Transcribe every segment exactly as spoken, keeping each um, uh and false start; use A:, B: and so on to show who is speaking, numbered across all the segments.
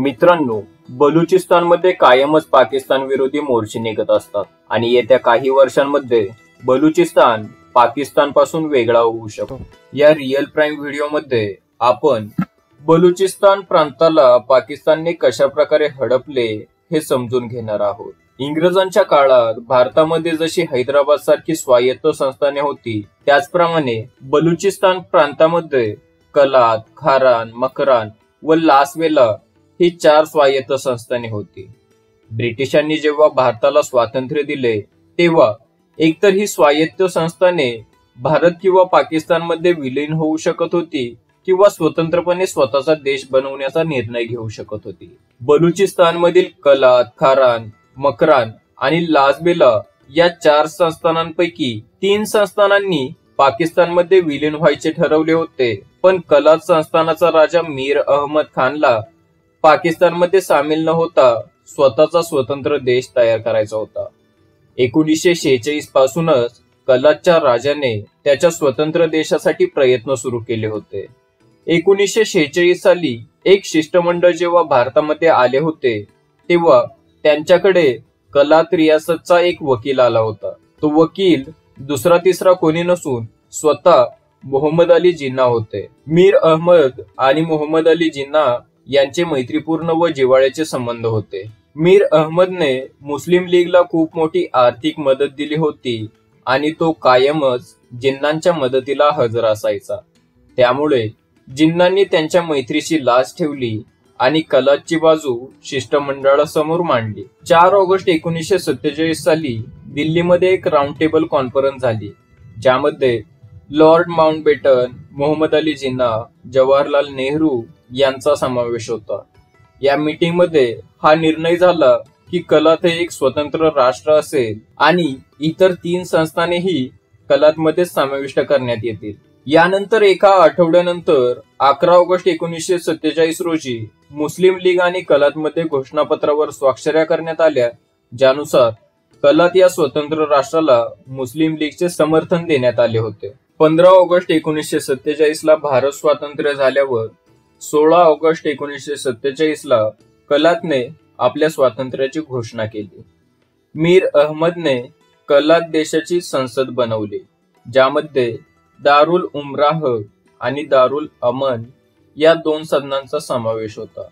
A: मित्रांनो, बलुचिस्तानमध्ये कायमच पाकिस्तान विरोधी मोर्चे निघत असतात आणि येत्या काही वर्षांमध्ये बलुचिस्तान पाकिस्तान पासून वेगळा होऊ शकतो। या रिअल प्राइम व्हिडिओ मध्ये आपण बलुचिस्तान प्रांताला पाकिस्तानने कशा प्रकारे हडपले हे समजून घेणार आहोत। इंग्रजांच्या काळात भारतामध्ये जशी हैदराबाद सारखी स्वायत्त संस्थाने होती, त्याचप्रमाणे बलुचिस्तान प्रांतामध्ये कलात, खारान, मकरान व लासवेला ही चार स्वायत्त संस्थाने होती। ब्रिटिशांनी जेव्हा भारताला स्वातंत्र्य दिले तेव्हा एकतर ही स्वायत्त संस्थाने भारत किंवा पाकिस्तान मध्ये विलीन होऊ शकत होती किंवा स्वतंत्रपणे स्वतःचा देश बनवण्याचा निर्णय घेऊ शकत होती। बलुचिस्तान मधील कलात, खारान, मकरान आणि लासबेला या चार संस्थानांपैकी तीन संस्थानांनी पाकिस्तानमध्ये विलीन व्हायचे ठरवले होते, पण कलात संस्थानाचा राजा मीर अहमद खानला पाकिस्तानमध्ये सामील न होता स्वतःचा स्वतंत्र देश तयार करायचा होता। एकोणीसशे शेहेचाळीस पासूनच कलातच्या राजाने त्याच्या स्वतंत्र देशासाठी प्रयत्न सुरू केले होते। एकोणीसशे शेहेचाळीस साली एक शिष्टमंडळ जेव्हा भारतामध्ये आले होते तेव्हा त्यांच्याकडे कलात रियासतचा एक वकील आला होता। तो वकील दुसरा तिसरा कोणी नसून स्वतः मोहम्मद अली जिन्ना होते। मीर अहमद आणि मोहम्मद अली जिन्ना यांचे मैत्रीपूर्ण व जिव्हाळ्याचे संबंध होते। मीर अहमदने मुस्लिम लीगला खूप मोठी आर्थिक मदत दिली होती आणि तो कायमच जिन्नांच्या मदतीला हजर असायचा। त्यामुळे जिन्नांनी त्यांच्या मैत्रीची लाज ठेवली आणि कलातची बाजू शिष्टमंडळासमोर मांडली। चार ऑगस्ट एकोणीसशे सत्तेचाळीस साली दिल्लीमध्ये एक राऊंड टेबल कॉन्फरन्स झाली, ज्यामध्ये लॉर्ड माउंटबेटन, मोहम्मद अली जिन्ना, जवाहरलाल नेहरू यांचा समावेश होता। या मीटिंग मध्ये हा निर्णय झाला की कलात हे एक स्वतंत्र राष्ट्र असेल आणि इतर तीन संस्थानेही कलातमध्ये समाविष्ट करण्यात येतील। यानंतर एका आठवड्यानंतर अकरा ऑगस्ट एकोणीसशे सत्तेचाळीस रोजी मुस्लिम लीग आणि कलातमध्ये घोषणापत्रावर स्वाक्षऱ्या करण्यात आल्या, ज्यानुसार कलात या स्वतंत्र राष्ट्राला मुस्लिम लीगचे समर्थन देण्यात आले होते। पंधरा ऑगस्ट एकोणीसशे सत्तेचाळीस ला भारत स्वातंत्र्य झाल्यावर सोळा ऑगस्ट एकोणीसशे सत्तेचाळीस ला कलातने आपल्या स्वातंत्र्याची घोषणा केली। मीर अहमदने कलात देशाची संसद बनवली, ज्यामध्ये दारुल उमराह आणि दारुल अमन या दोन सदनांचा समावेश होता।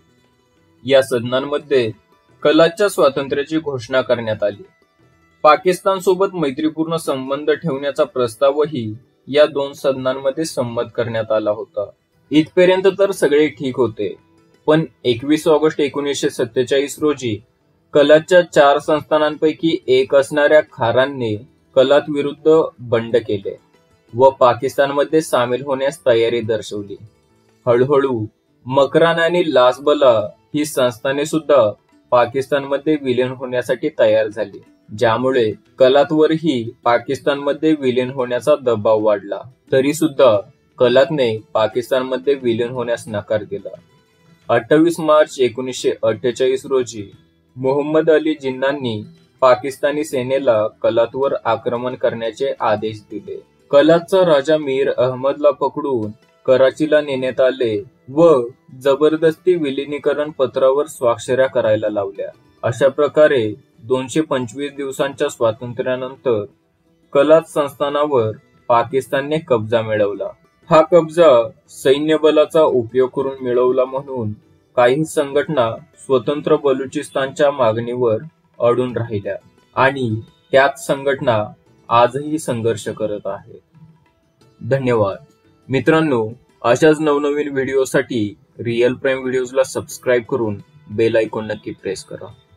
A: या सदनांमध्ये कलातच्या स्वातंत्र्याची घोषणा करण्यात आली। पाकिस्तान सोबत मैत्रीपूर्ण संबंध ठेवण्याचा प्रस्तावही या दोन सदनांमध्ये संमत करण्यात आला होता। इथपर्यंत तर सगळे ठीक होते, पण एकवीस ऑगस्ट एकोणीसशे सत्तेचाळीस रोजी कलातच्या चार संस्थानांपैकी एक असणाऱ्या खारानने कलात विरुद्ध बंड केले व पाकिस्तानमध्ये सामील होण्यास तयारी दर्शवली। हळूहळू मकरान आणि लासबला ही संस्थाने सुद्धा पाकिस्तानमध्ये विलीन होण्यासाठी तयार झाली, ज्यामुळे कलातवरही पाकिस्तानमध्ये विलीन होण्याचा दबाव वाढला। तरी सुद्धा कलातने पाकिस्तानमध्ये विलीन होण्यास नकार दिला। अठ्ठावीस मार्च एकोणीसशे अठ्ठेचाळीस रोजी मोहम्मद अली जिन्नांनी पाकिस्तानी सेनेला कलातवर आक्रमण करण्याचे आदेश दिले। कलातचा राजा मीर अहमदला पकडून कराचीला नेण्यात आले व जबरदस्ती विलिनीकरण पत्रावर स्वाक्षऱ्या करायला लावल्या। अशा प्रकारे दोनशे पंचवीस दिवसांच्या स्वातंत्र्यानंतर कलात संस्थानावर पाकिस्तानने कब्जा मिळवला। हा कब्जा सैन्य बलाचा उपयोग करून मिळवला म्हणून काही संघटना स्वतंत्र बलुचिस्तानच्या मागणीवर अडून राहिल्या आणि त्याच संघटना आजही संघर्ष करत आहेत। धन्यवाद मित्रांनो, अशाच नवनवीन व्हिडिओसाठी रिअल प्राइम व्हिडिओजला सबस्क्राईब करून बेल आयकॉन नक्की प्रेस करा।